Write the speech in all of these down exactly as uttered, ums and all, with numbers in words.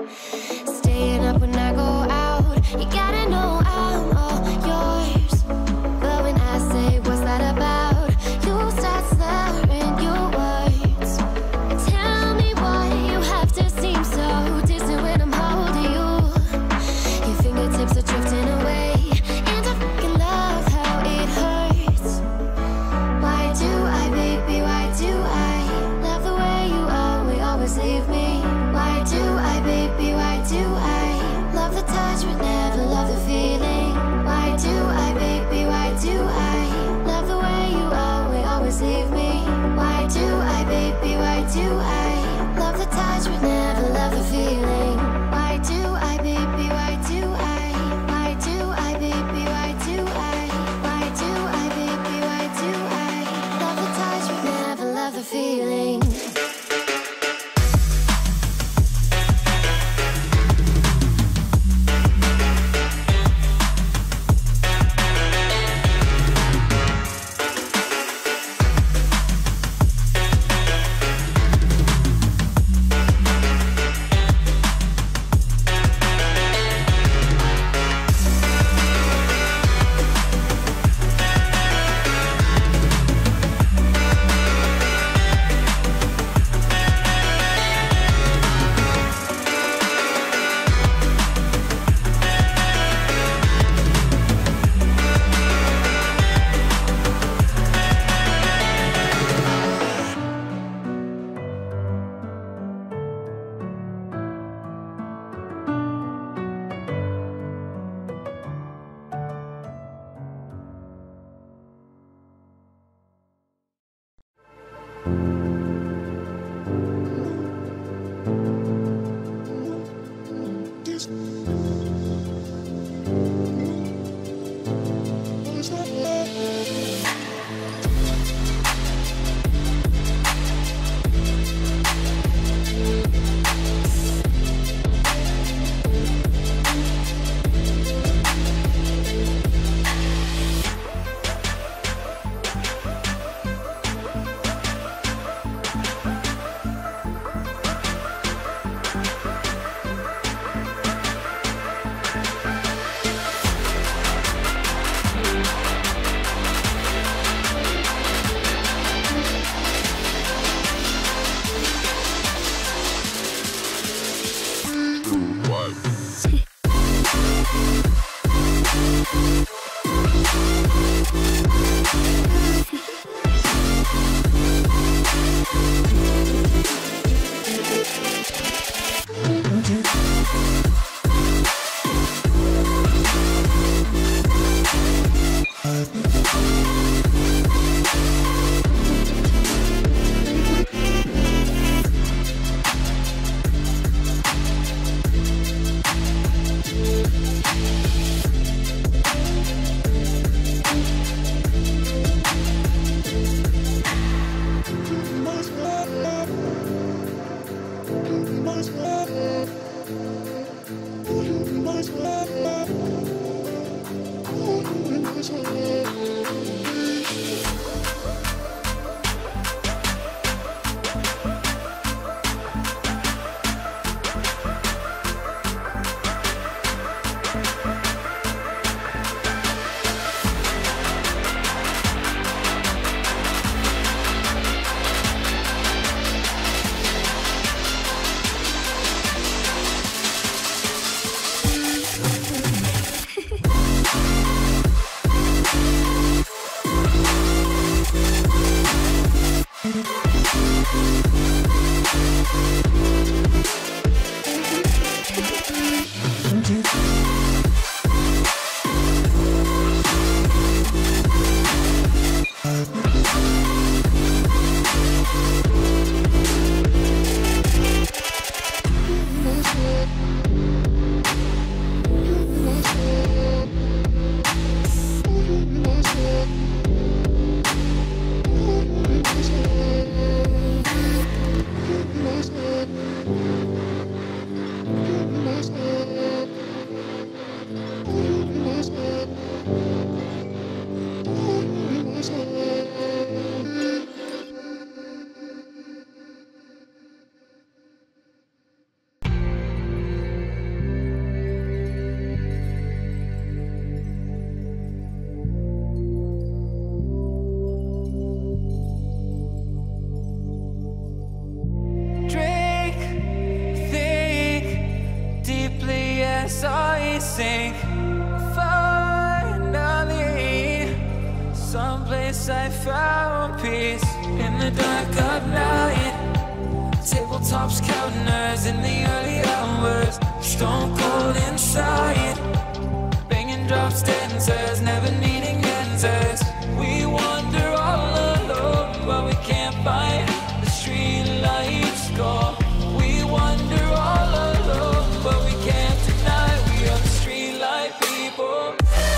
Staying up when I go out, you gotta know I'm all yours. But when I say what's that about, you start slurring your words. Tell me why you have to seem so distant when I'm holding you. Your fingertips are drifting away, and I fucking love how it hurts. Why do I, baby, why do I love the way you always, always leave me? Why do I, baby, why do I love the touch but never love the feeling? Why do I, baby, why do I love the way you always, always leave me? Why do I, baby, why do I love the touch but never love the feeling? Why do I, baby, why do I? Why do I, baby, why do I? Why do I, baby, why do I love the touch but never love the feeling? sink. Finally, someplace I found peace. In the dark of night, tabletops counting hours in the early hours. Stone cold inside, banging drops, dancers, never needing answers. We wander all alone, but we can't find the street lights go. We wander all alone, but we can't deny we are the street light people.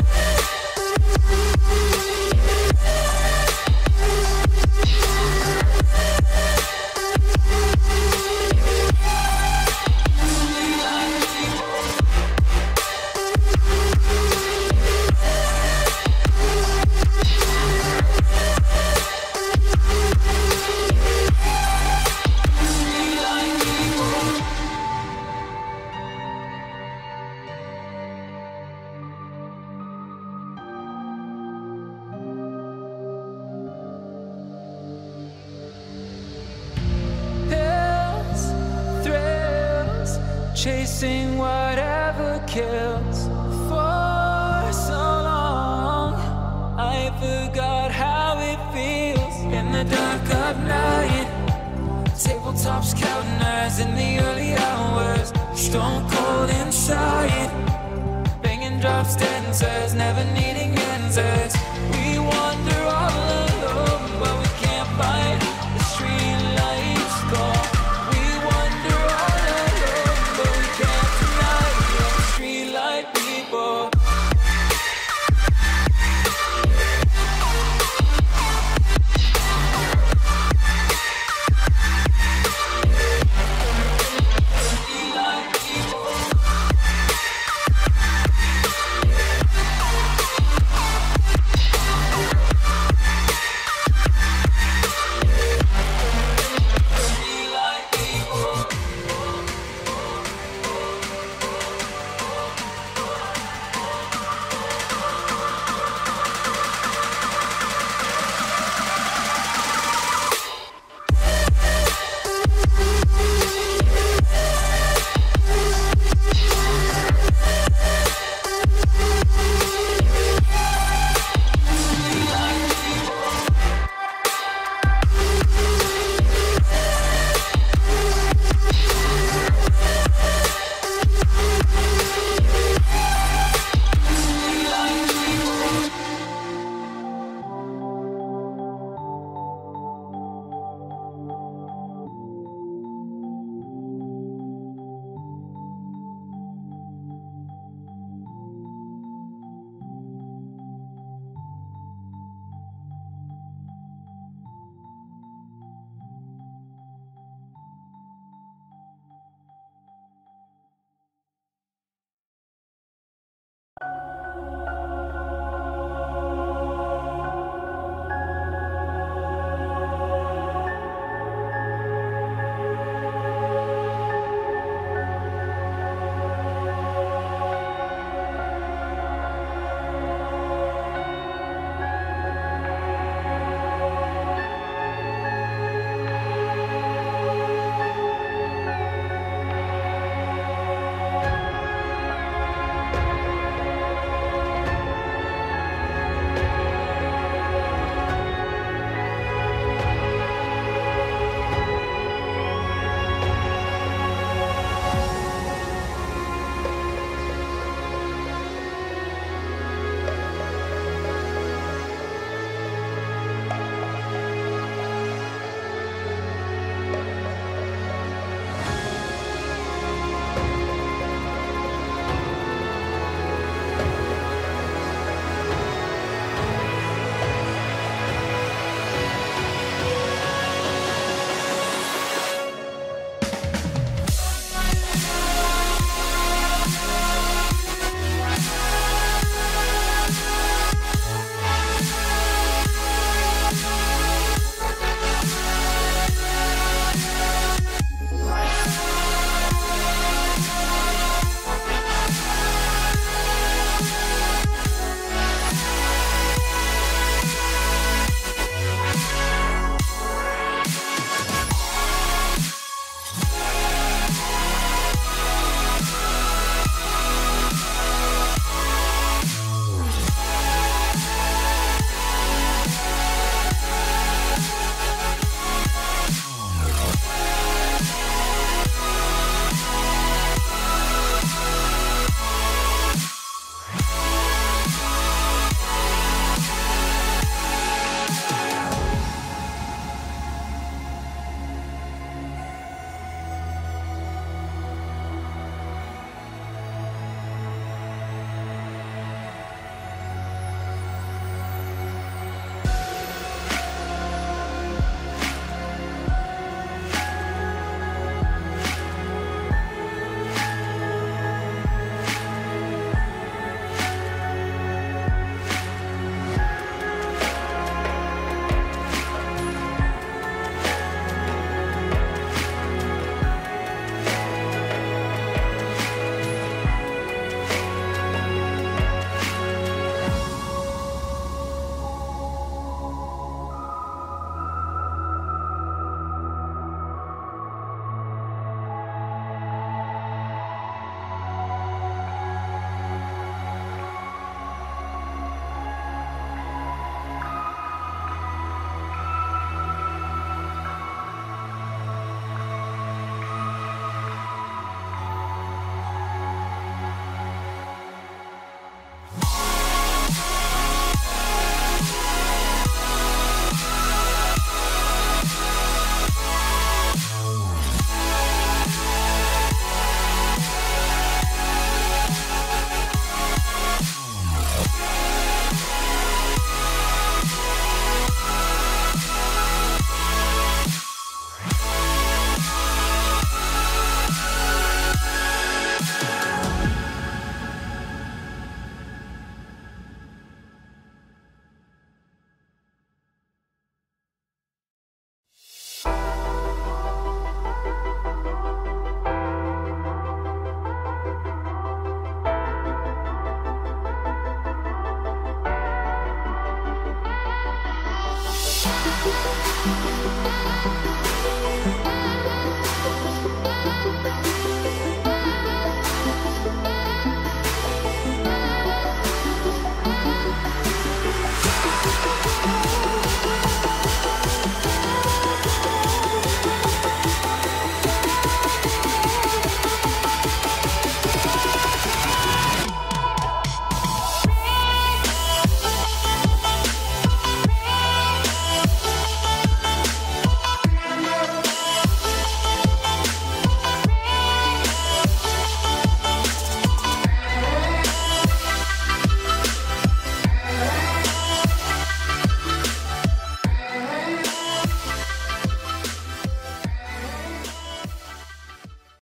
Chasing whatever kills. For so long I forgot how it feels. In the dark of night, tabletops counting hours in the early hours. Stone cold inside, banging drops, dancers, never needing answers. We wander all alone, but we can't find the street lights go. We wander all alone, but we can't deny we are the street light people.